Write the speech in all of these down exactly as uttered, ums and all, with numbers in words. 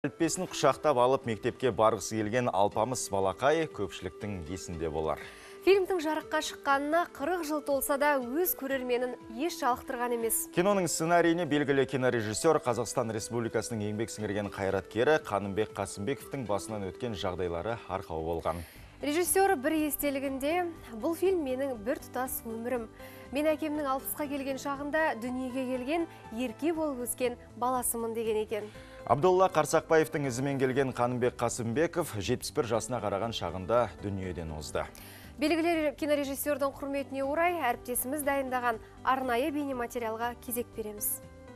Әліппесін құшақтап алып мектепке барғысы келген алпамыс балақай көпшіліктің есінде болар. Фильмдің жарыққа шыққанына қырық жыл толса да өз көрерменін еш жалықтырған емес. Киноның сценарийіне белгілі кинорежиссер Қазақстан Республикасының еңбек сіңірген қайраткері Қанымбек Қасымбековтың басынан өткен жағдайлары арқау болған. Режиссер бір естелігінде: бұл фильм менің бір тұтас өмірім. Мен әкемнің алпысқа келген шағында дүниеге келген, ерке болып өскен баласымын деген екен. Абдолла Қарсақбаевтың ізімен келген Қанымбек Қасымбеков жетпіс бір жасына қараған шағында дүниеден озды. Белгілі кинорежиссердің құрметіне орай әріптесіміз дайындаған арнайы бейнематериалға кезек береміз.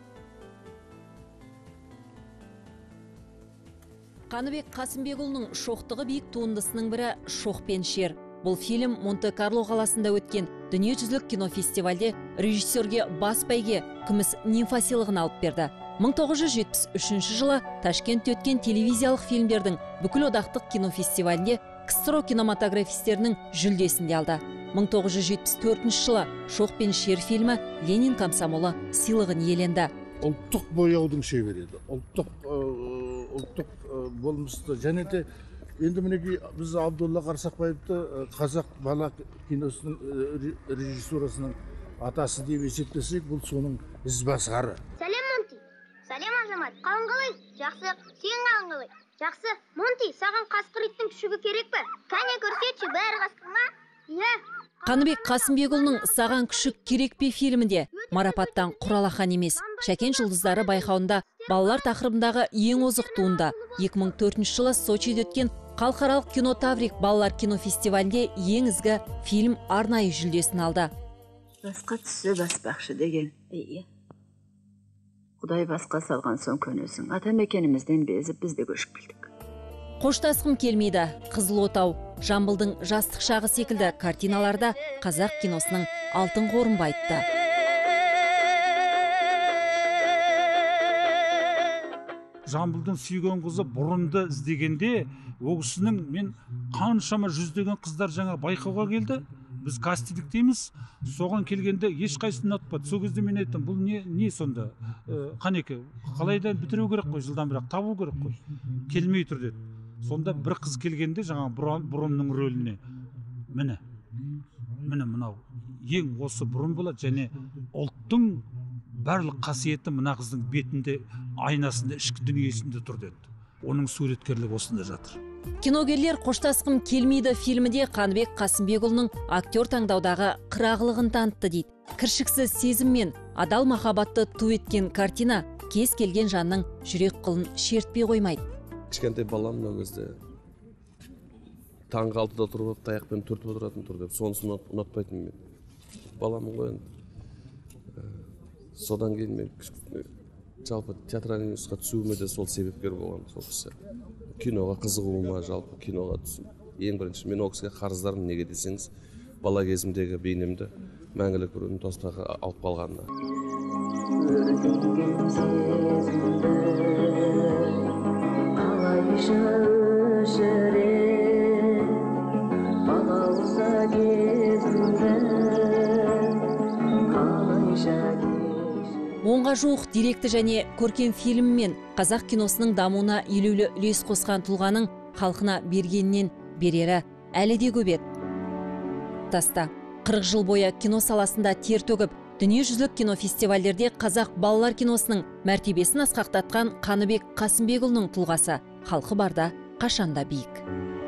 Қаныбек Қасымбекұлының шоқтығы биік туындысының бірі «Шоқ пен шер». Бұл фильм Монте-Карло қаласында өткен дүниежүзілік кинофестивальде режиссерге бас бәйге күміс нимфа сыйлығын алып берді. мың тоғыз жүз жетпіс үшінші жылы Ташкентте өткен телевизиялық фильмдердің бүкіл одақтық кинофестивалінде КСРО кинематографистерінің жүлдесінде алды. мың тоғыз жүз жетпіс төртінші жылы «Шоқ пен шер» фильмі Ленин комсомолы сыйлығын иеленді. Ұлттық бояудың шебері, ұлттық ұлттық болмысты және де енді мінекей біз Абдолла Қарсақбаевты қазақ бала киносының режиссурасының атасы деп есептесек, бұл соның ізбасары. Сәлем, Монти. Сәлем, Азамат. Қалың қалай? Жақсы. Сен қалың қалай? Жақсы. Монти, саған қасқыр иттің күшігі керек пе? Кәне көрсетші, бәрі қасқыр ма? Иә. Қаныбек Қасымбекұлының «Саған күшік керек пе» фильмінде марапаттан құралақан емес. Шәкен жұлдыздары байқауында балалар тақырыбындағы ең озық туынды. екі мың төртінші жылы Сочиде өткен халықаралық кино Таврик балалар кинофестивалінде ең ізгі фильм арнайы жүлдесін алды. Басқа түсі баспақшы деген. Ие. Құдай басқа салған соң көнесің. Ата мекенімізден безіп бізде көшіп келдік. Қоштасқым келмейді, Қызыл отау, Жамбылдың жастық шағы секілді картиналарда қазақ киносының алтын қорын байытты. Жамбылдың сүйген қызы бұрынды іздегенде, ол кісінің мен қаншама жүздеген қыздар жаңа байқауға келді. Біз кастинг дейміз, соған келгенде ешқайсысын ұнатпады. Сол кезде мен айттым, бұл не, не сонда? Қанеке, қалайдан бітіру керек қой, жылдан бірақ табу керек қой. Келмей тұр деді. Сонда бір қыз келгенде жаңа бұрымның рөліне. Міне, міне мынау ең осы бұрым болады және ұлттың барлық қасиеті мына қыздың бетінде, айнасында, ішкі дүниесінде тұр деді. Оның суреткерлігі осында жатыр. Киногерлер «Қоштасқым келмейді» фильміде Қаныбек Қасымбекұлының актер таңдаудағы қырағылығын танытты дейді. Кіршіксіз сезім мен адал махаббатты ту еткен картина кез келген жанның жүрек қылын шертпей қоймайды. Кішкентай балам мына кезде таңғы алтыда тұрып, таяқпен түртіп отыратын тұр деп, сонысын ұнатпайтын мен. Баламын ғой енді. Содан кейін мен жалпы театральный институтқа түсуіме де сол себепкер болған, сол кісі. Киноға қызығуыма, жалпы киноға түсу. Ең бірінші мен ол кісіге қарыздарым, неге десеңіз, бала кезімдегі бейнемді мәңгілік бір үнтаспаға алып қалғанына. Онға жуық деректі және көркем фильммен қазақ киносының дамуына елеулі үлес қосқан тұлғаның халқына бергеннен берері әлі де көп еді. Таста қырық жыл бойы кино саласында тер төгіп, дүниежүзілік кинофестивальдерде қазақ балалар киносының мәртебесін асқақтатқан Қаныбек Қасымбекұлының тұлғасы халқы барда қашанда биік.